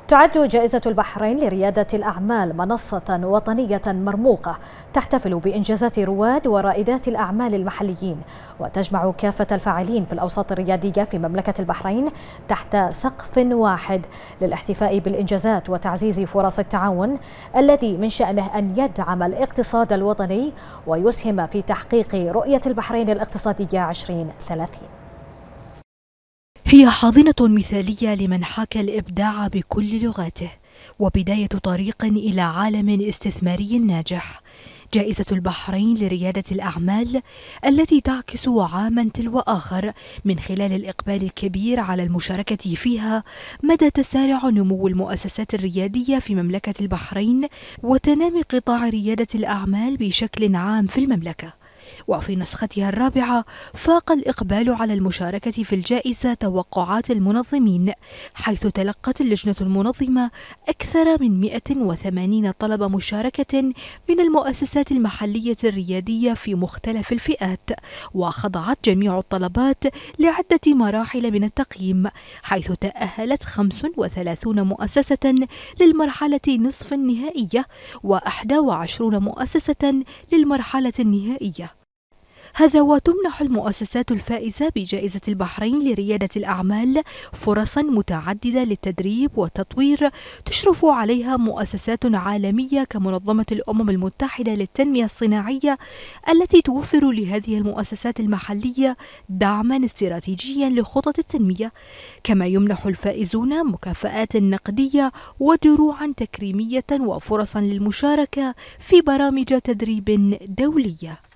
تعد جائزة البحرين لريادة الأعمال منصة وطنية مرموقة تحتفل بإنجازات رواد ورائدات الأعمال المحليين، وتجمع كافة الفاعلين في الأوساط الريادية في مملكة البحرين تحت سقف واحد للاحتفاء بالإنجازات وتعزيز فرص التعاون الذي من شأنه أن يدعم الاقتصاد الوطني ويسهم في تحقيق رؤية البحرين الاقتصادية 2030. هي حاضنة مثالية لمن حاك الإبداع بكل لغاته، وبداية طريق إلى عالم استثماري ناجح. جائزة البحرين لريادة الأعمال التي تعكس عاما تلو آخر من خلال الإقبال الكبير على المشاركة فيها مدى تسارع نمو المؤسسات الريادية في مملكة البحرين وتنامي قطاع ريادة الأعمال بشكل عام في المملكة. وفي نسختها الرابعة فاق الإقبال على المشاركة في الجائزة توقعات المنظمين، حيث تلقت اللجنة المنظمة أكثر من 180 طلب مشاركة من المؤسسات المحلية الريادية في مختلف الفئات، وخضعت جميع الطلبات لعدة مراحل من التقييم، حيث تأهلت 35 مؤسسة للمرحلة نصف النهائية و21 مؤسسة للمرحلة النهائية. هذا وتمنح المؤسسات الفائزة بجائزة البحرين لريادة الأعمال فرصا متعددة للتدريب والتطوير تشرف عليها مؤسسات عالمية كمنظمة الأمم المتحدة للتنمية الصناعية، التي توفر لهذه المؤسسات المحلية دعما استراتيجيا لخطط التنمية، كما يمنح الفائزون مكافآت نقدية ودروعا تكريمية وفرصا للمشاركة في برامج تدريب دولية.